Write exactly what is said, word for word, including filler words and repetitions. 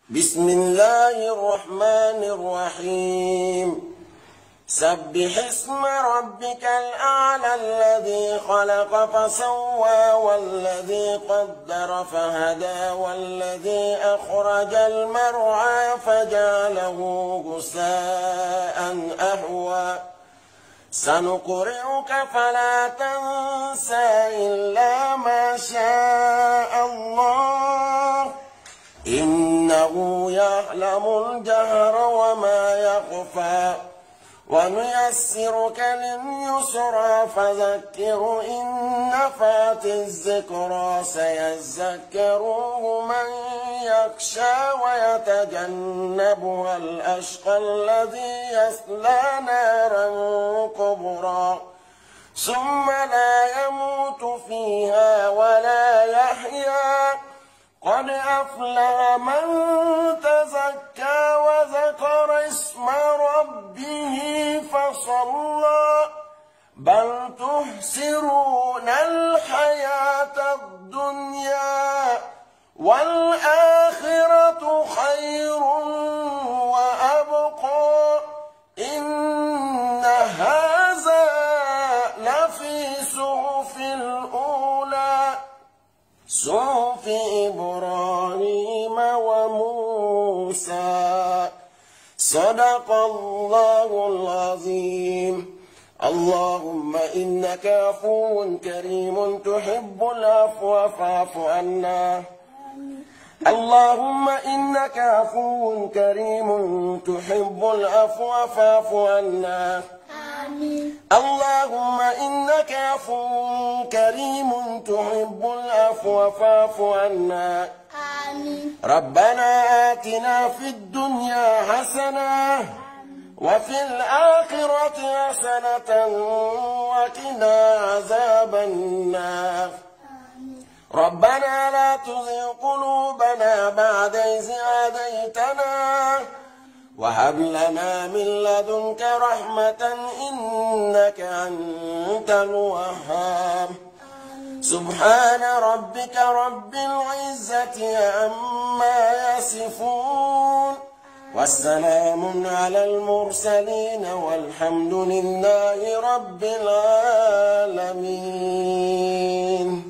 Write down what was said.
بسم الله الرحمن الرحيم سبح اسم ربك الأعلى الذي خلق فسوى والذي قدر فهدى والذي أخرج المرعى فجعله غثاء أحوى سنقرئك فلا تنسى إلا ما شاء الله إنه يعلم الجهر وما يخفى ونيسرك لليسرى فذكر إن نفعت الذكرى سيذكر من يخشى ويتجنبها الأشقى الذي يصلى نارا كبرى ثم لا يموت فيها ولا يحيا قد أفلح من تزكى وذكر اسم ربه فصلى بل تحسرون الحياة الدنيا والآخرة خير وأبقى إن هذا لفي صحف الأولى صحف إبراهيم وموسى صدق الله العظيم. اللهم إنك عفو كريم تحب العفو فاعف عنا. اللهم إنك عفو كريم تحب العفو فاعف عنا. اللهم إنك عفو كريم تحب العفو فاعف عنا. آمين. ربنا آتنا في الدنيا حسنة وفي الآخرة حسنة وقنا عذاب النار. ربنا لا تزغ قلوبنا بعد إذ هديتنا وهب لنا من لدنك رحمة إنك أنت الوهاب. سبحان ربك رب العزة عما يصفون والسلام على المرسلين والحمد لله رب العالمين.